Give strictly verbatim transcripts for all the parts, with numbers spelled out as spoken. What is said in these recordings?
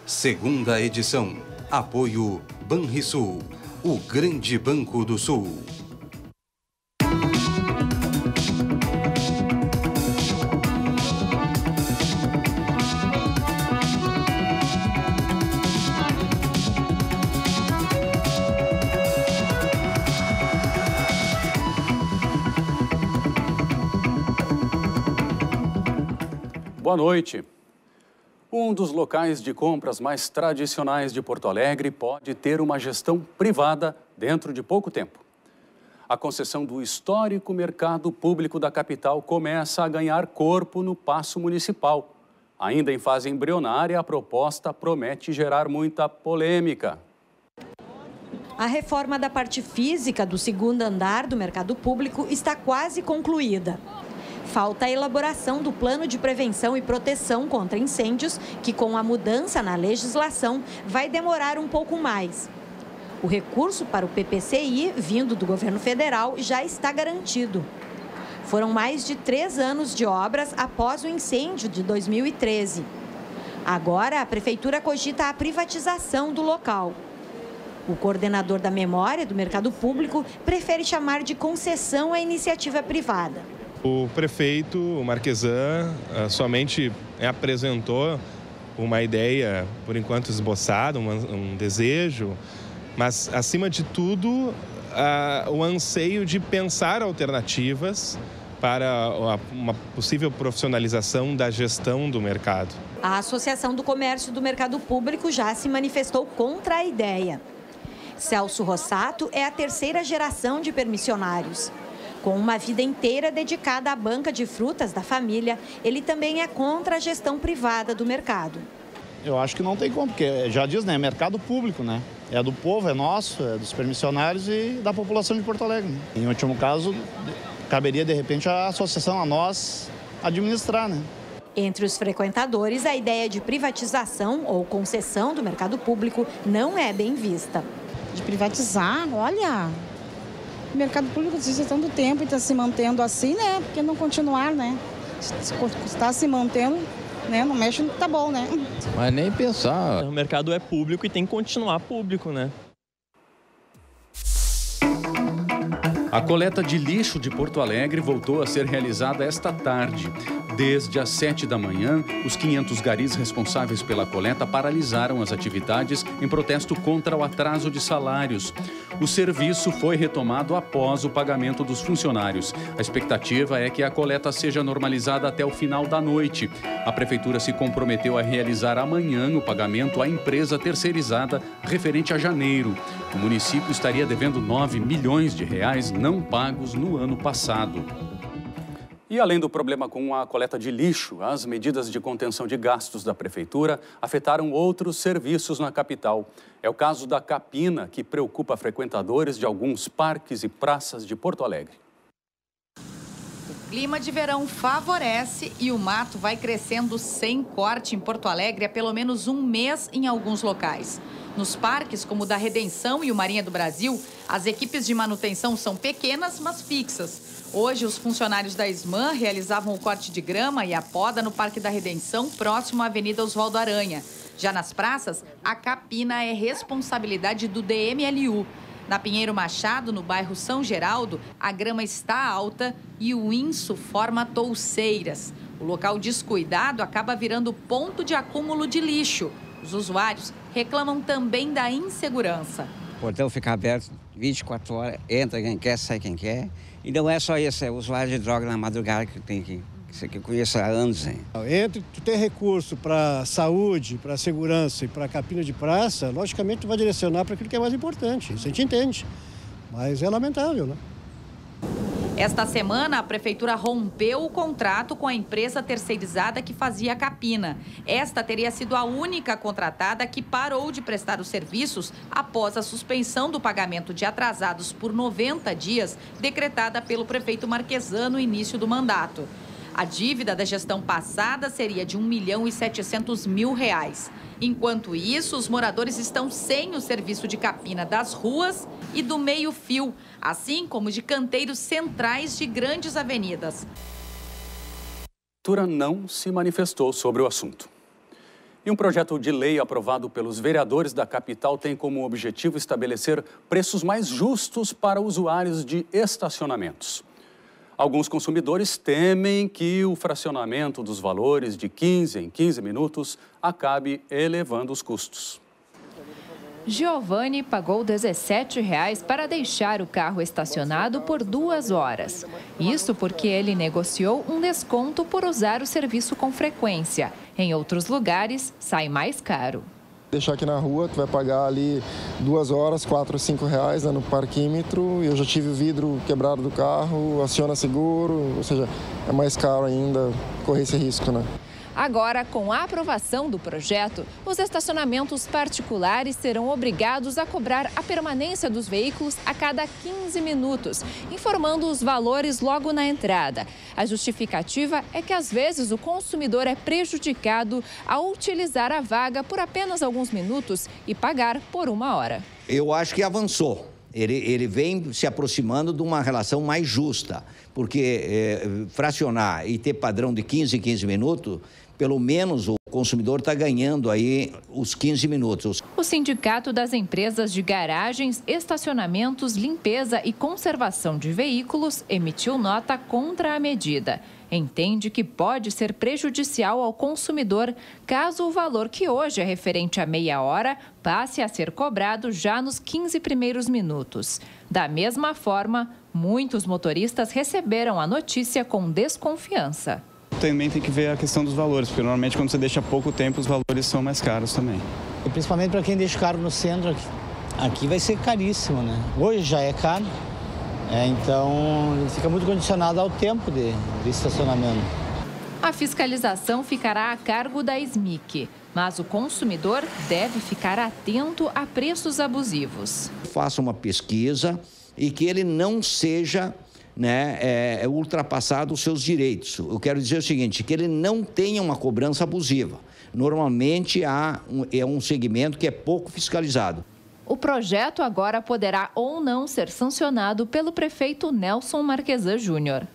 segunda edição. Apoio Banrisul, o grande banco do Sul. Boa noite. Um dos locais de compras mais tradicionais de Porto Alegre pode ter uma gestão privada dentro de pouco tempo. A concessão do histórico mercado público da capital começa a ganhar corpo no Paço Municipal. Ainda em fase embrionária, a proposta promete gerar muita polêmica. A reforma da parte física do segundo andar do mercado público está quase concluída. Falta a elaboração do plano de prevenção e proteção contra incêndios, que com a mudança na legislação vai demorar um pouco mais. O recurso para o P P C I, vindo do governo federal, já está garantido. Foram mais de três anos de obras após o incêndio de dois mil e treze. Agora, a prefeitura cogita a privatização do local. O coordenador da memória do mercado público prefere chamar de concessão à iniciativa privada. O prefeito, o Marquesan, somente apresentou uma ideia, por enquanto esboçada, um, um desejo, mas, acima de tudo, uh, o anseio de pensar alternativas para uma possível profissionalização da gestão do mercado. A Associação do Comércio do Mercado Público já se manifestou contra a ideia. Celso Rossato é a terceira geração de permissionários. Com uma vida inteira dedicada à banca de frutas da família, ele também é contra a gestão privada do mercado. Eu acho que não tem como, porque já diz, né, é mercado público, né? É do povo, é nosso, é dos permissionários e da população de Porto Alegre. Né? Em último caso, caberia de repente a associação, a nós, administrar, né? Entre os frequentadores, a ideia de privatização ou concessão do mercado público não é bem vista. De privatizar, olha... O mercado público existe há tanto tempo e está se mantendo assim, né? Por que não continuar, né? Se está se mantendo, né? Não mexe, tá bom, né? Mas nem pensar. O mercado é público e tem que continuar público, né? A coleta de lixo de Porto Alegre voltou a ser realizada esta tarde. Desde as sete da manhã, os quinhentos garis responsáveis pela coleta paralisaram as atividades em protesto contra o atraso de salários. O serviço foi retomado após o pagamento dos funcionários. A expectativa é que a coleta seja normalizada até o final da noite. A prefeitura se comprometeu a realizar amanhã o pagamento à empresa terceirizada referente a janeiro. O município estaria devendo nove milhões de reais não pagos no ano passado. E além do problema com a coleta de lixo, as medidas de contenção de gastos da prefeitura afetaram outros serviços na capital. É o caso da capina, que preocupa frequentadores de alguns parques e praças de Porto Alegre. O clima de verão favorece e o mato vai crescendo sem corte em Porto Alegre há pelo menos um mês em alguns locais. Nos parques, como o da Redenção e o Marinha do Brasil, as equipes de manutenção são pequenas, mas fixas. Hoje, os funcionários da SMAN realizavam o corte de grama e a poda no Parque da Redenção, próximo à Avenida Oswaldo Aranha. Já nas praças, a capina é responsabilidade do D M L U. Na Pinheiro Machado, no bairro São Geraldo, a grama está alta e o inso forma touceiras. O local descuidado acaba virando ponto de acúmulo de lixo. Os usuários reclamam também da insegurança. O portão fica aberto vinte e quatro horas, entra quem quer, sai quem quer. E não é só isso, é o usuário de droga na madrugada que tem que... Isso aqui eu conheço há anos, hein? Entre tu ter recurso para saúde, para segurança e para capina de praça, logicamente tu vai direcionar para aquilo que é mais importante. Isso a gente entende. Mas é lamentável, né? Esta semana, a prefeitura rompeu o contrato com a empresa terceirizada que fazia a capina. Esta teria sido a única contratada que parou de prestar os serviços após a suspensão do pagamento de atrasados por noventa dias, decretada pelo prefeito Marquesan no início do mandato. A dívida da gestão passada seria de um milhão e setecentos mil reais. Enquanto isso, os moradores estão sem o serviço de capina das ruas e do meio-fio, assim como de canteiros centrais de grandes avenidas. A prefeitura não se manifestou sobre o assunto. E um projeto de lei aprovado pelos vereadores da capital tem como objetivo estabelecer preços mais justos para usuários de estacionamentos. Alguns consumidores temem que o fracionamento dos valores de quinze em quinze minutos acabe elevando os custos. Giovanni pagou dezessete reais para deixar o carro estacionado por duas horas. Isso porque ele negociou um desconto por usar o serviço com frequência. Em outros lugares, sai mais caro. Deixar aqui na rua, tu vai pagar ali duas horas, quatro, cinco reais né, no parquímetro. Eu já tive o vidro quebrado do carro, aciona seguro, ou seja, é mais caro ainda correr esse risco, né? Agora, com a aprovação do projeto, os estacionamentos particulares serão obrigados a cobrar a permanência dos veículos a cada quinze minutos, informando os valores logo na entrada. A justificativa é que, às vezes, o consumidor é prejudicado ao utilizar a vaga por apenas alguns minutos e pagar por uma hora. Eu acho que avançou. Ele, ele vem se aproximando de uma relação mais justa, porque é, fracionar e ter padrão de quinze em quinze minutos, pelo menos o consumidor está ganhando aí os quinze minutos. O Sindicato das Empresas de Garagens, Estacionamentos, Limpeza e Conservação de Veículos emitiu nota contra a medida. Entende que pode ser prejudicial ao consumidor caso o valor que hoje é referente a meia hora passe a ser cobrado já nos quinze primeiros minutos. Da mesma forma, muitos motoristas receberam a notícia com desconfiança. Também tem que ver a questão dos valores, porque normalmente quando você deixa pouco tempo, os valores são mais caros também. E principalmente para quem deixa o carro no centro, aqui, aqui vai ser caríssimo, né? Hoje já é caro, é, então fica muito condicionado ao tempo de, de estacionamento. A fiscalização ficará a cargo da S M I C, mas o consumidor deve ficar atento a preços abusivos. Faça uma pesquisa e que ele não seja... Né, é, é ultrapassado os seus direitos. Eu quero dizer o seguinte, que ele não tenha uma cobrança abusiva. Normalmente há um, é um segmento que é pouco fiscalizado. O projeto agora poderá ou não ser sancionado pelo prefeito Nelson Marquesan Júnior.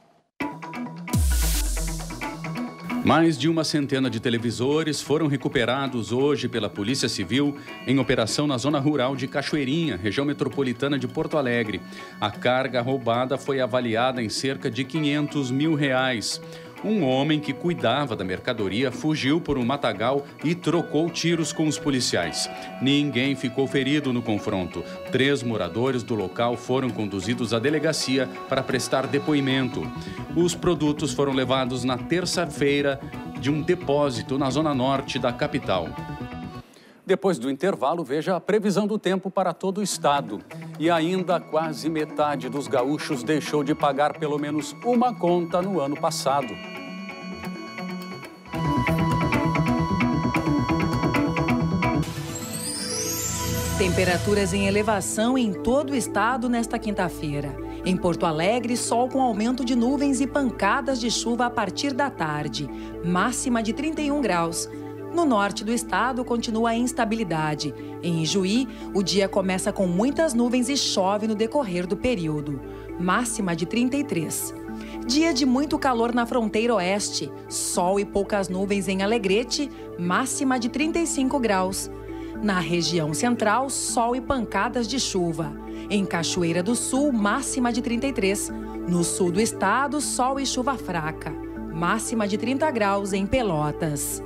Mais de uma centena de televisores foram recuperados hoje pela Polícia Civil em operação na zona rural de Cachoeirinha, região metropolitana de Porto Alegre. A carga roubada foi avaliada em cerca de quinhentos mil reais. Um homem que cuidava da mercadoria fugiu por um matagal e trocou tiros com os policiais. Ninguém ficou ferido no confronto. Três moradores do local foram conduzidos à delegacia para prestar depoimento. Os produtos foram levados na terça-feira de um depósito na zona norte da capital. Depois do intervalo, veja a previsão do tempo para todo o estado. E ainda quase metade dos gaúchos deixou de pagar pelo menos uma conta no ano passado. Temperaturas em elevação em todo o estado nesta quinta-feira. Em Porto Alegre, sol com aumento de nuvens e pancadas de chuva a partir da tarde. Máxima de trinta e um graus. No norte do estado, continua a instabilidade. Em Ijuí, o dia começa com muitas nuvens e chove no decorrer do período. Máxima de trinta e três. Dia de muito calor na fronteira oeste. Sol e poucas nuvens em Alegrete. Máxima de trinta e cinco graus. Na região central, sol e pancadas de chuva. Em Cachoeira do Sul, máxima de trinta e três. No sul do estado, sol e chuva fraca. Máxima de trinta graus em Pelotas.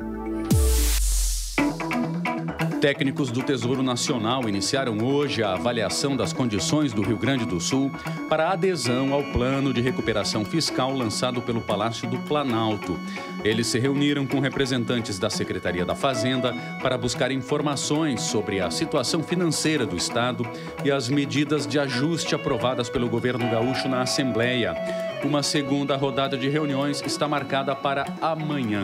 Técnicos do Tesouro Nacional iniciaram hoje a avaliação das condições do Rio Grande do Sul para a adesão ao plano de recuperação fiscal lançado pelo Palácio do Planalto. Eles se reuniram com representantes da Secretaria da Fazenda para buscar informações sobre a situação financeira do Estado e as medidas de ajuste aprovadas pelo governo gaúcho na Assembleia. Uma segunda rodada de reuniões está marcada para amanhã.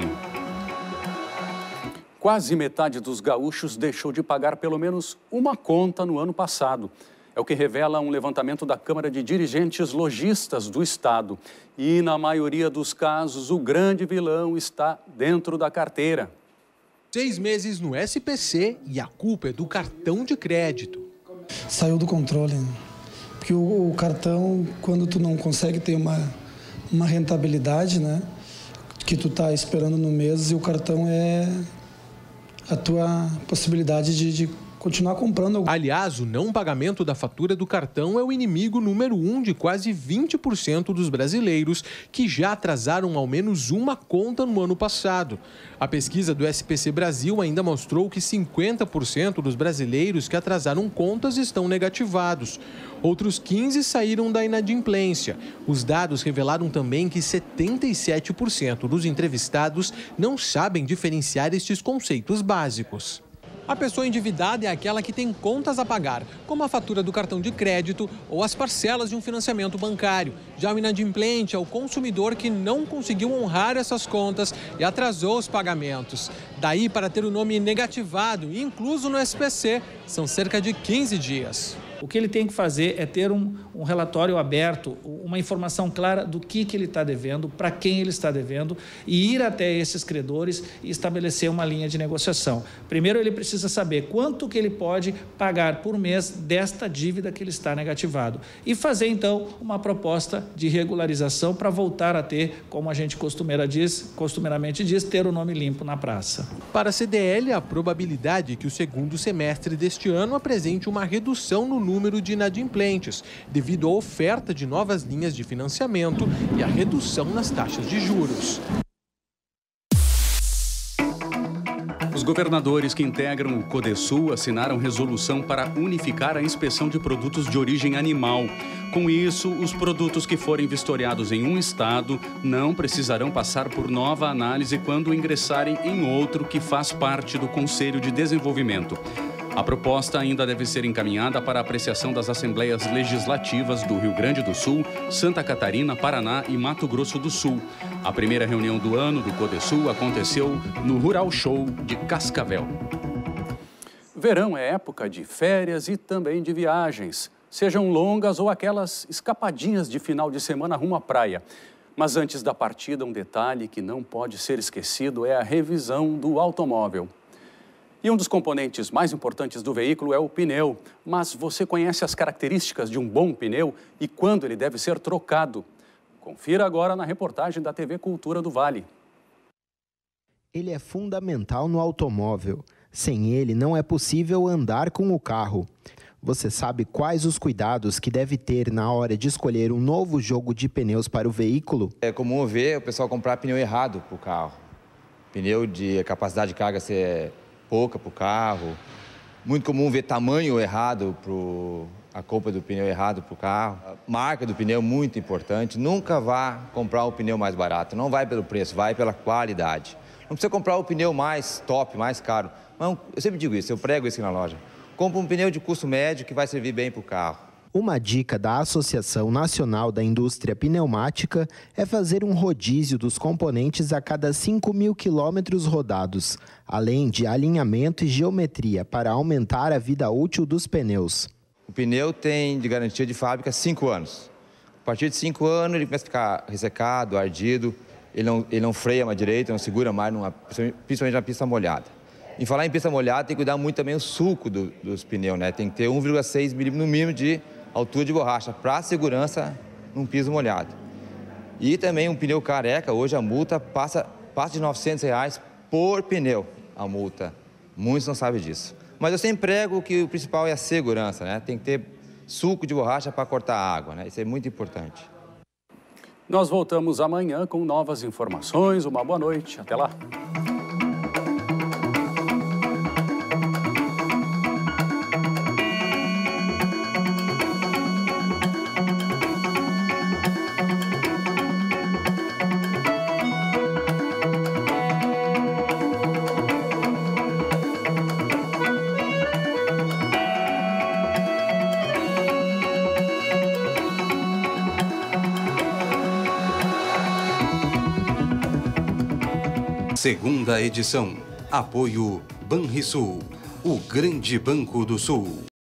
Quase metade dos gaúchos deixou de pagar pelo menos uma conta no ano passado. É o que revela um levantamento da Câmara de Dirigentes Lojistas do Estado. E, na maioria dos casos, o grande vilão está dentro da carteira. Seis meses no S P C e a culpa é do cartão de crédito. Saiu do controle, né? Porque o, o cartão, quando tu não consegue ter uma, uma rentabilidade, né? Que tu tá esperando no mês e o cartão é... a tua possibilidade de, de continuar comprando. Aliás, o não pagamento da fatura do cartão é o inimigo número um de quase vinte por cento dos brasileiros que já atrasaram ao menos uma conta no ano passado. A pesquisa do S P C Brasil ainda mostrou que cinquenta por cento dos brasileiros que atrasaram contas estão negativados. Outros quinze saíram da inadimplência. Os dados revelaram também que setenta e sete por cento dos entrevistados não sabem diferenciar estes conceitos básicos. A pessoa endividada é aquela que tem contas a pagar, como a fatura do cartão de crédito ou as parcelas de um financiamento bancário. Já o inadimplente é o consumidor que não conseguiu honrar essas contas e atrasou os pagamentos. Daí, para ter o nome negativado e incluso no S P C, são cerca de quinze dias. O que ele tem que fazer é ter um, um relatório aberto, uma informação clara do que, que ele está devendo, para quem ele está devendo e ir até esses credores e estabelecer uma linha de negociação. Primeiro, ele precisa saber quanto que ele pode pagar por mês desta dívida que ele está negativado e fazer, então, uma proposta de regularização para voltar a ter, como a gente costumeira diz, costumeiramente diz, ter o nome limpo na praça. Para a C D L, a probabilidade é que o segundo semestre deste ano apresente uma redução no número de inadimplentes, devido à oferta de novas linhas de financiamento e à redução nas taxas de juros. Os governadores que integram o Codesul assinaram resolução para unificar a inspeção de produtos de origem animal. Com isso, os produtos que forem vistoriados em um estado não precisarão passar por nova análise quando ingressarem em outro que faz parte do Conselho de Desenvolvimento. A proposta ainda deve ser encaminhada para apreciação das Assembleias Legislativas do Rio Grande do Sul, Santa Catarina, Paraná e Mato Grosso do Sul. A primeira reunião do ano do Codesul aconteceu no Rural Show de Cascavel. Verão é época de férias e também de viagens, sejam longas ou aquelas escapadinhas de final de semana rumo à praia. Mas antes da partida, um detalhe que não pode ser esquecido é a revisão do automóvel. E um dos componentes mais importantes do veículo é o pneu. Mas você conhece as características de um bom pneu e quando ele deve ser trocado? Confira agora na reportagem da T V Cultura do Vale. Ele é fundamental no automóvel. Sem ele, não é possível andar com o carro. Você sabe quais os cuidados que deve ter na hora de escolher um novo jogo de pneus para o veículo? É comum ver o pessoal comprar pneu errado para o carro. Pneu de capacidade de carga ser pouca para o carro. Muito comum ver tamanho errado, pro, a compra do pneu errado para o carro. A marca do pneu muito importante. Nunca vá comprar o pneu mais barato. Não vai pelo preço, vai pela qualidade. Não precisa comprar o pneu mais top, mais caro. Não, eu sempre digo isso, eu prego isso aqui na loja. Compra um pneu de custo médio que vai servir bem para o carro. Uma dica da Associação Nacional da Indústria Pneumática é fazer um rodízio dos componentes a cada cinco mil quilômetros rodados, além de alinhamento e geometria para aumentar a vida útil dos pneus. O pneu tem de garantia de fábrica cinco anos. A partir de cinco anos ele começa a ficar ressecado, ardido, ele não, ele não freia mais direito, não segura mais, numa, principalmente na pista molhada. Em falar em pista molhada, tem que cuidar muito também o sulco do, dos pneus, né? Tem que ter um vírgula seis milímetros no mínimo de altura de borracha, para segurança num piso molhado. E também um pneu careca, hoje a multa passa, passa de novecentos reais por pneu, a multa. Muitos não sabem disso. Mas eu sempre prego que o principal é a segurança, né? Tem que ter sulco de borracha para cortar a água, né? Isso é muito importante. Nós voltamos amanhã com novas informações. Uma boa noite. Até lá. Segunda edição. Apoio Banrisul, o grande banco do Sul.